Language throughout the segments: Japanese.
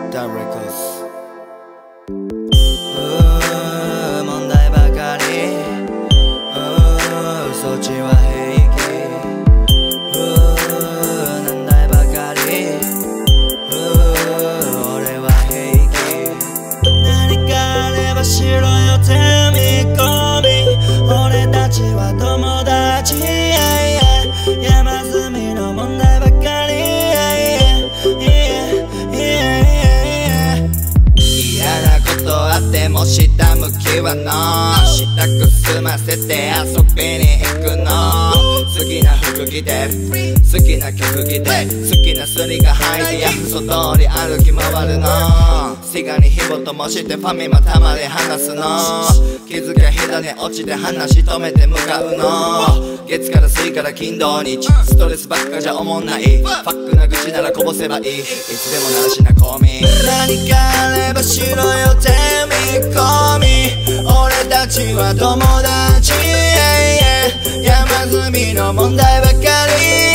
Down Records。 問題ばかり、そっちは平気。難題ばかり、俺は平気。何かあればしろよ手見込み、俺たちは友達。山積みの問題ばかり。嫌なことあっても下向きはの支度済ませて遊びに行くの。好きな服着て好きな曲着て好きなスニーカー履いてヤフソ通り歩き回るの。シガに火を灯してファミマたまで話すの。気づきゃ膝に落ちて話止めて向かうの。月から水から金土日ストレスばっかじゃおもんない。ファックな愚痴ならこぼせばいい。いつでもならしなコミ。何かあればしろよ手見込み、俺たちは友達。山積みの問題ばかり。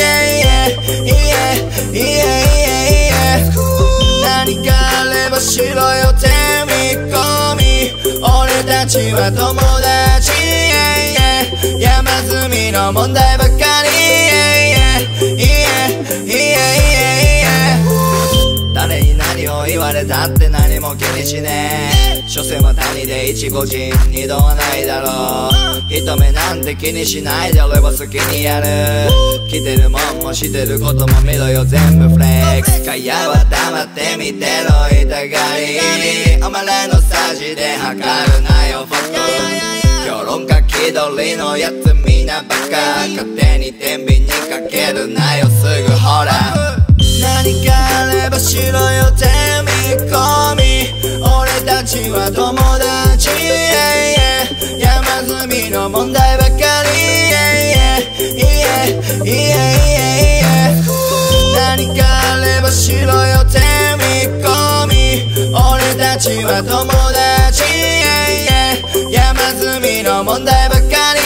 何かあればしろよ手見込み、俺たちは友達。山積みの問題ばかり。誰に何を言われたって何も気にしねえ。所詮は谷で一五人二度はないだろう。人目なんて気にしないで俺は好きにやる。着てるもんもしてることも見ろよ全部フレックス。会話は黙ってみてろ痛がり。お前らのサジで測るなよフォト。評論家気取りのやつみんなバカ。勝手に天秤にかけるなよすぐほら。何かあればしろよ手見込み、俺たちは友達。山積みの問題ばかり。何かあればしろよ手見込み、俺たちは友達。山積みの問題ばかり。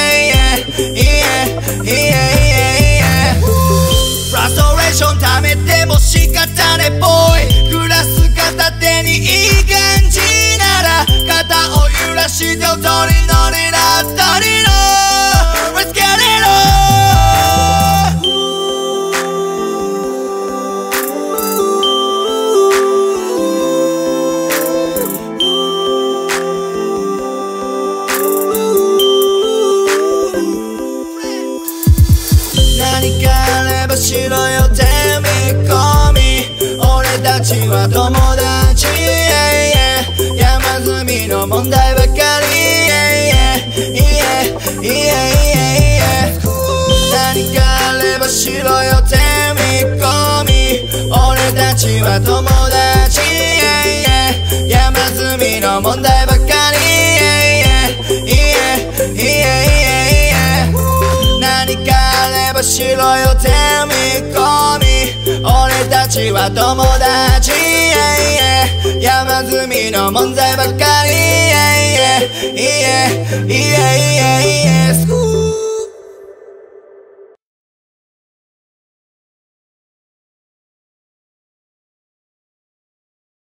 フラストレーション溜めても仕方ねボーイ。グラス片手にいい感じなら肩を揺らして踊りのりなったりの Let's get it on。 何かあればしろよ手見込み、俺たちは友達。山積みの問題ばかり。何かあればしろよ手見込み、俺たちは友達。山積みの問題ばかり。何かあればしろよ手見込み、俺たちは友達。